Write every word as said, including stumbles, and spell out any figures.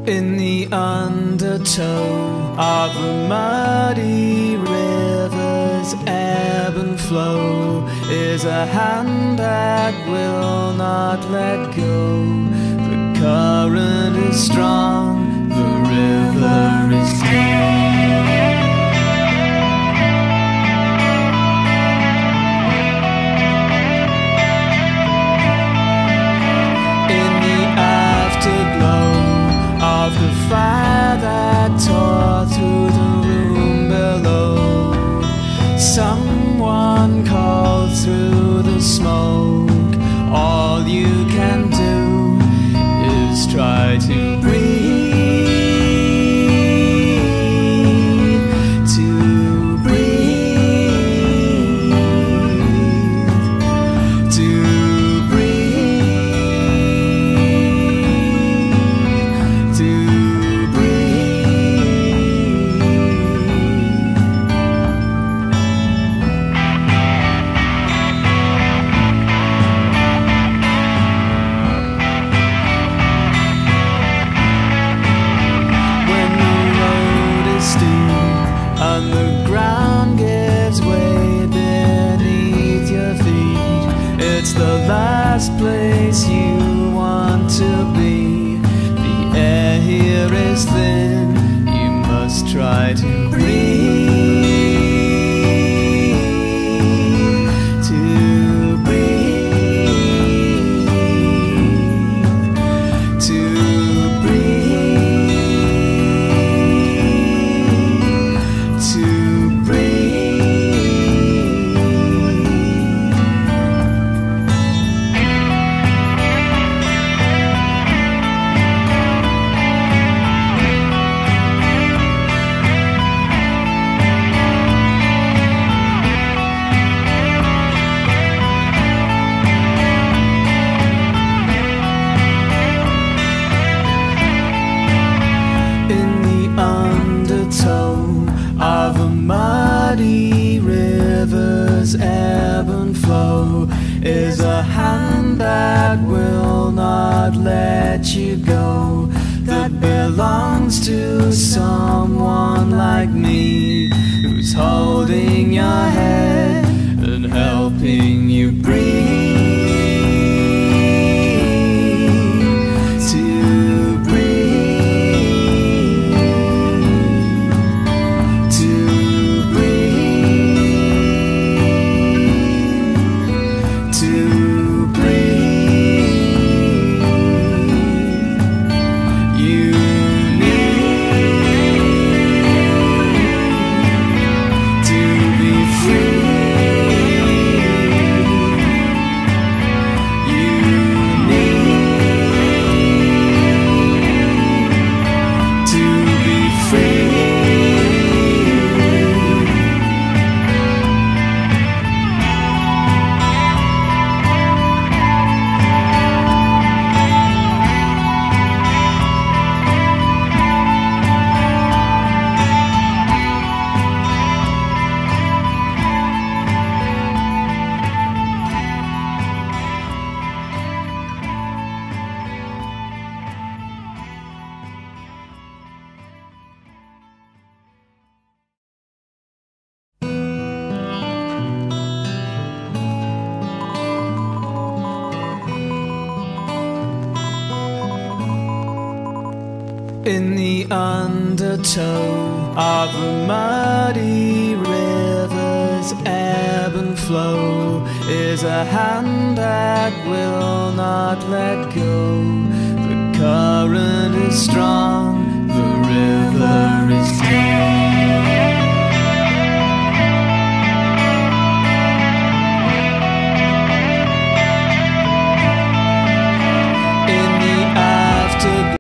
In the undertow of a muddy river's ebb and flow is a hand that will not let go. The current is strong, the river is deep. Of the fire that tore through the room below, someone called through the smoke. All you can do is try to breathe, to breathe, to and the ground gives way beneath your feet. It's the last place you want to be. The air here is thin, you must try to breathe, to breathe, to breathe. Of a muddy river's ebb and flow is a hand that will not let you go, that belongs to someone like me, who's holding your head and helping you breathe. In the undertow of a muddy river's ebb and flow is a hand that will not let go. The current is strong, the river is deep.